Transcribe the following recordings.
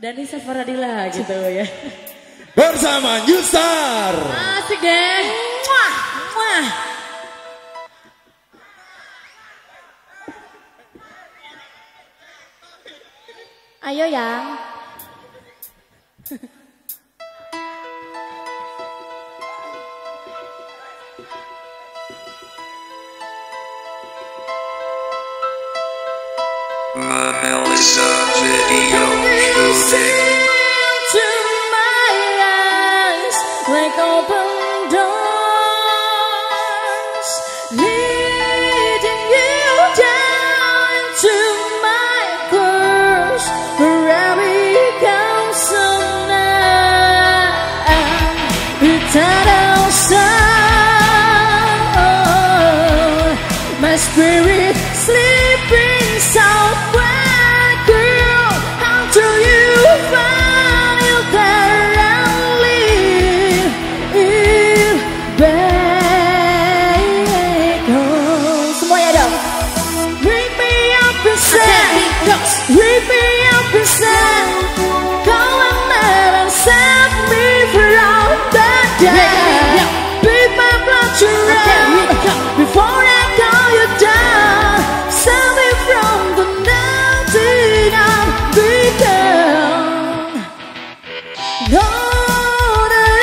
Dan Nisa Faradila gitu ya. Bersama New Star. Asik deh. Muah, muah. Ayo yang. Melissa Video Shooting. To my eyes like open doors, leading you down to my course, where I become so numb without a sound. My spirit sleeping somewhere, girl. How do you find that I live in back home? Semuanya dong. Wake me up inside, wake me up inside. Come on and set me from the dead. Beat my blood to run before I call you down. Save me from the nothing I've become. Know that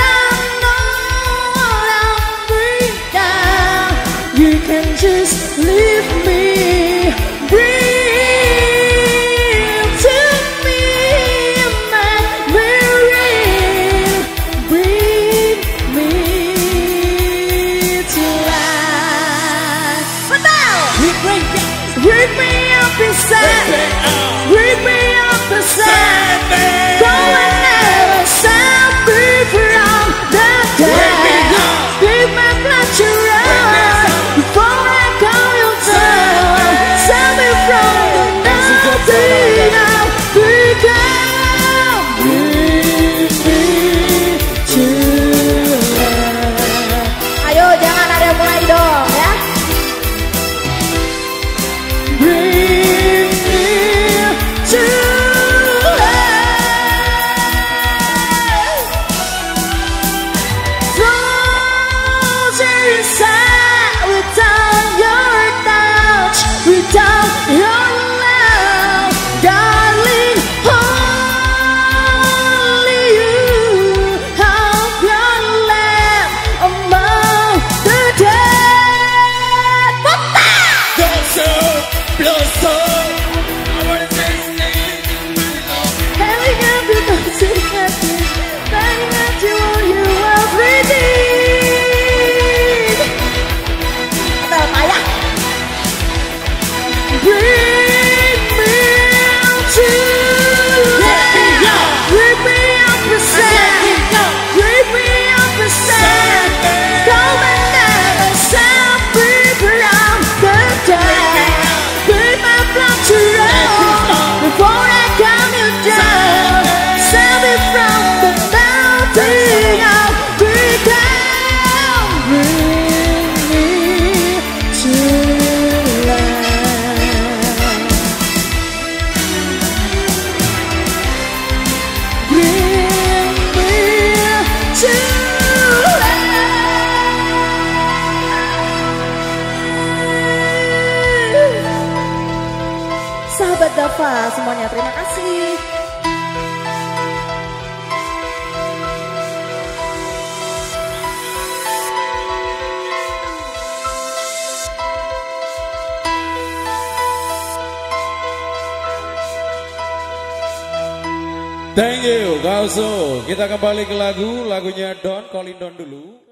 I'm free now. You can just leave me. Bring to me my memory. Bring me to life. But now, wake me up inside. Wake me up inside. Go and never set me from the dead. Give my blood to run before I call you down. Save me from the nothing I've become. Bring me to life. Ayo jangan ada yang mulai dong ya. Bring me to life. Frozen inside without your touch, without your love, darling. Only you have your left among the dead. Blossom. I wanna say Hanging up your nose in happy, finding out you all you everything. Bring me to life. Bring me up inside. Bring me up inside. Come and never set me from the dead. Bring my blood to run before I calm you down. Save me from the mountain I've become. Bring me to life. Bring me to life. Sahabat Dava semuanya, terima kasih. Thank you, Kausu. Kita kembali ke lagunya Don, Colin Don dulu.